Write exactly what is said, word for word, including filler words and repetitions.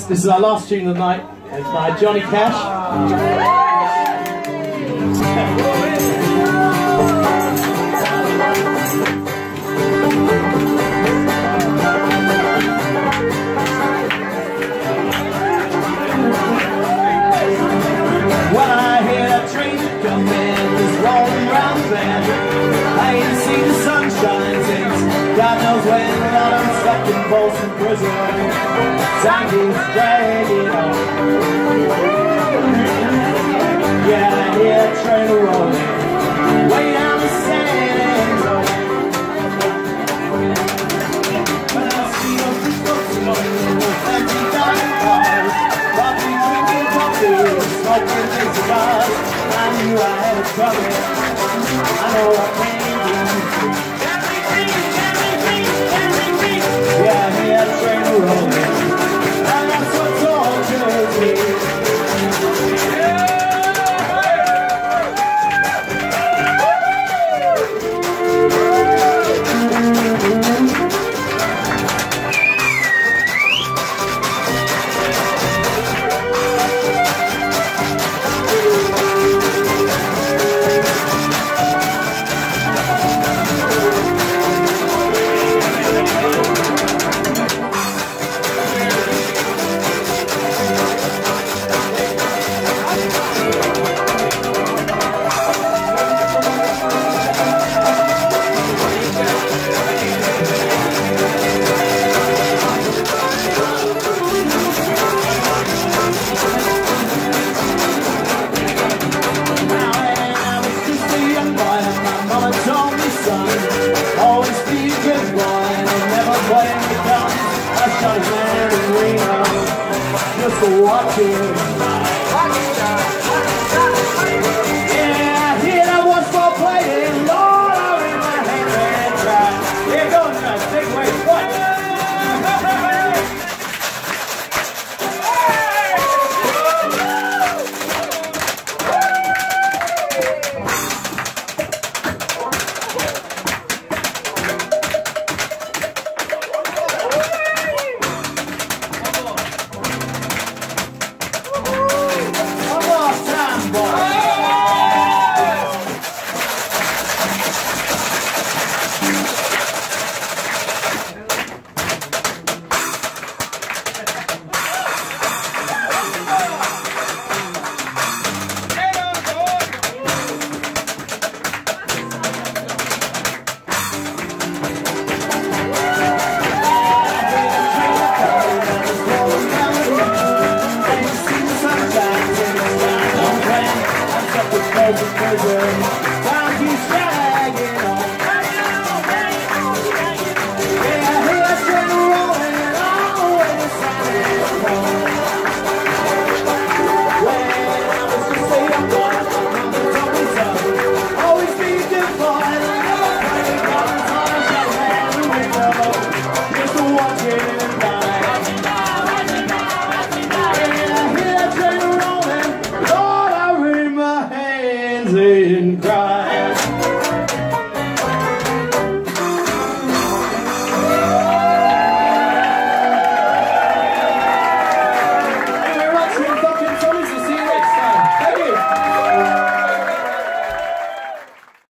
This is our last tune of the night. It's by Johnny Cash. When I hear that train coming, it's rolling round the bend. I ain't seen the sunshine since God knows when. While I'm stuck in Folsom Prison, time keeps dragging on. Yeah, I hear a train rolling way down the San Road. When I see those people smoking with empty dining cars, coffee, drinking coffee, smoking big cigars, I knew I had it coming. I know I can't do it. Yeah, I hear a train rolling, and that's what tortures me. Just watching. Yeah, I hear that one for playing. Lord, I'm in my hand and try. Here goes the big way. What? Prison.